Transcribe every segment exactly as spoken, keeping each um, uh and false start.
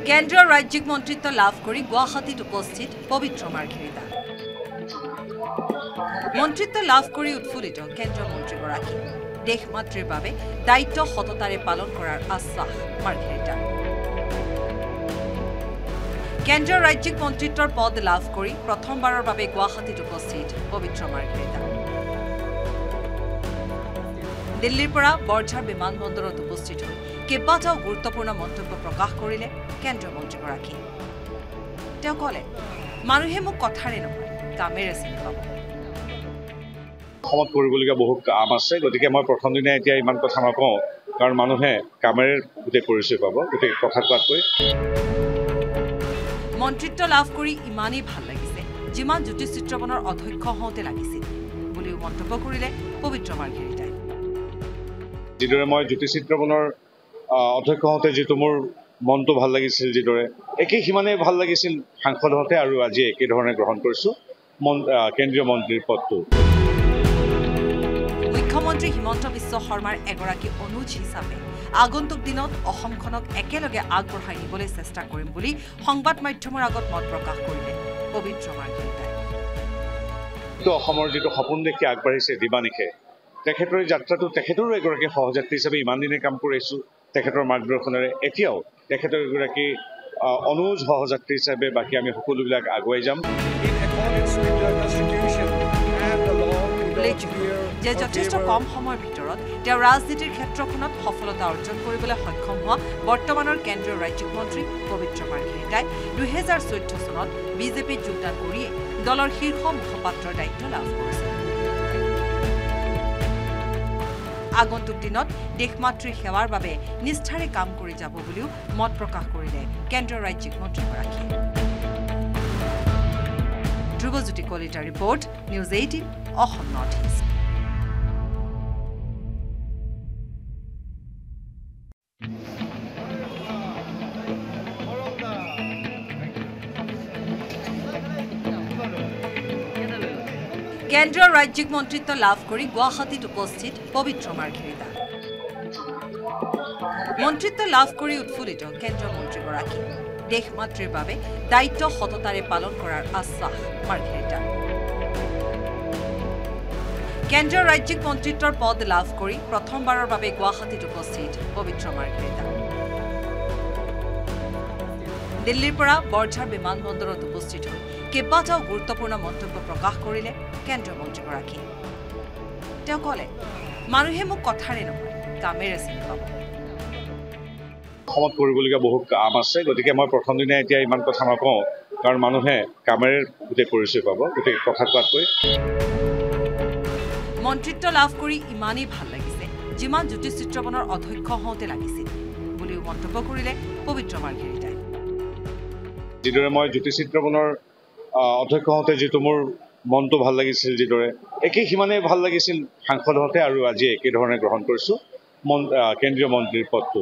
কেন্দ্ৰীয় ৰাজ্যিক মন্ত্ৰিত্ব লাভ কৰি গুৱাহাটীত উপস্থিত পবিত্ৰ মাৰ্ঘেৰিটা। মন্ত্ৰিত্ব লাভ কৰি উৎফুল্লিত কেন্দ্ৰীয় মন্ত্ৰীগৰাকী। দেশ মাতৃৰ বাবে দায়িত্ব সততাৰে পালন কৰাৰ আশ্বাস মাৰ্ঘেৰিটাৰ। কেন্দ্ৰীয় ৰাজ্যিক মন্ত্ৰিত্বৰ পদ লাভ কৰি প্ৰথমবাৰৰ বাবে গুৱাহাটীত উপস্থিত পবিত্ৰ মাৰ্ঘেৰিটা। দিল্লীৰ পৰা বৰঝাৰ বিমানবন্দৰত উপস্থিত হৈ কেইবাটাও গুৰুত্বপূৰ্ণ মন্তব্য প্ৰকাশ কৰিলে কেন্দ্ৰীয় মন্ত্ৰীগৰাকী। তেওঁ ক'লে, মানুহে মোক কথাৰে নহয় কামেৰে চিনি পাব। অসমত কৰিবলগীয়া বহুত কাম আছে, গতিকে মই প্ৰথম দিনা এতিয়া ইমান কথা নকওঁ, কাৰণ মানুহে কামেৰে গোটেই পৰিচয় পাব, গোটেই কথা কোৱাতকৈ। মন্ত্ৰিত্ব লাভ কৰি ইমানেই ভাল লাগিছে যিমান জ্যোতিষচিত্ৰবনৰ অধ্যক্ষ হওঁতে লাগিছিল বুলিও মন্তব্য কৰিলে পবিত্ৰ মাৰ্ঘেৰিটাই। যিদৰে মই জ্যোতিষচিত্ৰবনৰ অধ্যক্ষ হওঁতে যিটো মোৰ মনটো ভাল লাগিছিল, যিদৰে একেই সিমানেই ভাল লাগিছিল সাংসদ হওঁতে, আৰু আজি একেধৰণে গ্ৰহণ কৰিছোঁ কেন্দ্ৰীয় মন্ত্ৰীৰ পদটো। মুখ্যমন্ত্ৰী হিমন্ত বিশ্ব শৰ্মাৰ এগৰাকী অনুজ হিচাপে আগন্তুক দিনত অসমখনক একেলগে আগবঢ়াই নিবলৈ চেষ্টা কৰিম বুলি সংবাদ মাধ্যমৰ আগত মত প্ৰকাশ কৰিলে পবিত্ৰ মাৰ্ঘেৰিটাই। অসমৰ যিটো সপোন দেখি আগবাঢ়িছে দিবানিশে, তেখেতৰ এই যাত্ৰাটো তেখেতৰো এগৰাকী সহযাত্ৰী হিচাপে ইমান দিনে কাম কৰি আহিছোঁ তেখেতৰ মাৰ্গদৰ্শনেৰে। এতিয়াও তেখেতৰ এগৰাকী অনুজ সহযাত্ৰী হিচাপে বাকী আমি সকলোবিলাক আগুৱাই যাম। যে যথেষ্ট কম সময়ৰ ভিতৰত তেওঁ ৰাজনীতিৰ ক্ষেত্ৰখনত সফলতা অৰ্জন কৰিবলৈ সক্ষম হোৱা বৰ্তমানৰ কেন্দ্ৰীয় ৰাজ্যিক মন্ত্ৰী পবিত্ৰ মাৰ্ঘেৰিটাই দুহেজাৰ চৈধ্য চনত বিজেপিত যোগদান কৰিয়ে দলৰ শীৰ্ষ মুখপাত্ৰৰ দায়িত্ব লাভ কৰিছে। আগন্তুক দিনত দেশমাতৃৰ সেৱাৰ বাবে নিষ্ঠাৰে কাম কৰি যাব বুলিও মত প্ৰকাশ কৰিলে কেন্দ্ৰীয় ৰাজ্যিক মন্ত্ৰীগৰাকীয়ে। ধ্ৰুৱজ্যোতি কলিতাৰ report, news eighteen Assam north east. কেন্দ্ৰীয় ৰাজ্যিক মন্ত্ৰিত্ব লাভ কৰি গুৱাহাটীত উপস্থিত পবিত্ৰ মাৰ্ঘেৰিটা। মন্ত্ৰিত্ব লাভ কৰি উৎফুল্লিত কেন্দ্ৰীয় মন্ত্ৰীগৰাকী। দেশ মাতৃৰ বাবে দায়িত্ব সততাৰে পালন কৰাৰ আশ্বাস মাৰ্ঘেৰিটাৰ। কেন্দ্ৰীয় ৰাজ্যিক মন্ত্ৰিত্বৰ পদ লাভ কৰি প্ৰথমবাৰৰ বাবে গুৱাহাটীত উপস্থিত পবিত্ৰ মাৰ্ঘেৰিটা। দিল্লীৰ পৰা বৰঝাৰ বিমানবন্দৰত উপস্থিত হৈ কেইবাটাও গুৰুত্বপূৰ্ণ মন্তব্য প্ৰকাশ কৰিলে কেন্দ্ৰীয় মন্ত্ৰীগৰাকী। তেওঁ ক'লে, মানুহে মোক কথাৰে নহয় কামেৰে চিনি পাব। অসমত কৰিবলগীয়া বহুত কাম আছে, গতিকে মই প্ৰথম দিনা এতিয়া ইমান কথা নকওঁ, কাৰণ মানুহে কামেৰে গোটেই পৰিচয় পাব, গোটেই কথা কোৱাতকৈ। মন্ত্ৰিত্ব লাভ কৰি ইমানেই ভাল লাগিছে যিমান জ্যোতিষচিত্ৰবনৰ অধ্যক্ষ হওঁতে লাগিছিল বুলিও মন্তব্য কৰিলে পবিত্ৰ মাৰ্ঘেৰিটাই। যিদৰে মই জ্যোতিষচিত্ৰবনৰ অধ্যক্ষ হওঁতে যিটো মোৰ মনটো ভাল লাগিছিল, যিদৰে একেই সিমানেই ভাল লাগিছিল সাংসদ হওঁতে, আৰু আজি একেধৰণে গ্ৰহণ কৰিছোঁ কেন্দ্ৰীয় মন্ত্ৰীৰ পদটো।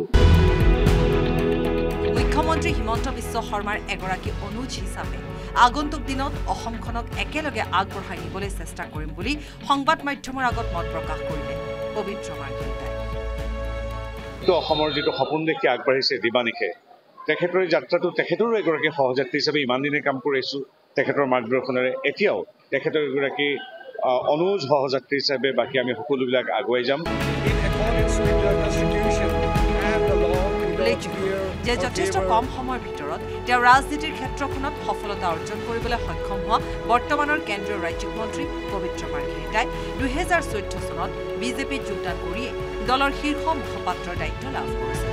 মুখ্যমন্ত্ৰী হিমন্ত বিশ্ব শৰ্মাৰ এগৰাকী অনুজ হিচাপে আগন্তুক দিনত অসমখনক একেলগে আগবঢ়াই নিবলৈ চেষ্টা কৰিম বুলি সংবাদ মাধ্যমৰ আগত মত প্ৰকাশ কৰিলে পবিত্ৰ মাৰ্ঘেৰিটাই। অসমৰ যিটো সপোন দেখি আগবাঢ়িছে দিবানিশে, তেখেতৰ এই যাত্ৰাটো তেখেতৰো এগৰাকী সহযাত্ৰী হিচাপে ইমান দিনে কাম কৰি আহিছোঁ তেখেতৰ মাৰ্গদৰ্শনেৰে। এতিয়াও তেখেতৰ এগৰাকী অনুজ সহযাত্ৰী হিচাপে বাকী আমি সকলোবিলাক আগুৱাই যাম। যে যথেষ্ট কম সময়ৰ ভিতৰত তেওঁ ৰাজনীতিৰ ক্ষেত্ৰখনত সফলতা অৰ্জন কৰিবলৈ সক্ষম হোৱা বৰ্তমানৰ কেন্দ্ৰীয় ৰাজ্যিক মন্ত্ৰী পবিত্ৰ মাৰ্ঘেৰিটাই দুহেজাৰ চৈধ্য চনত বিজেপিত যোগদান কৰিয়ে দলৰ শীৰ্ষ মুখপাত্ৰৰ দায়িত্ব লাভ কৰিছে।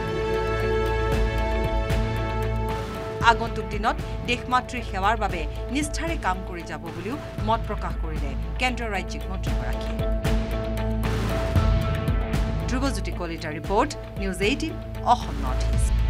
আগন্তুক দিনত দেশমাতৃৰ সেৱাৰ বাবে নিষ্ঠাৰে কাম কৰি যাব বুলিও মত প্ৰকাশ কৰিলে কেন্দ্ৰীয় ৰাজ্যিক মন্ত্ৰীগৰাকীয়ে। ধ্ৰুৱজ্যোতি কলিতাৰ report, news eighteen Assam north east.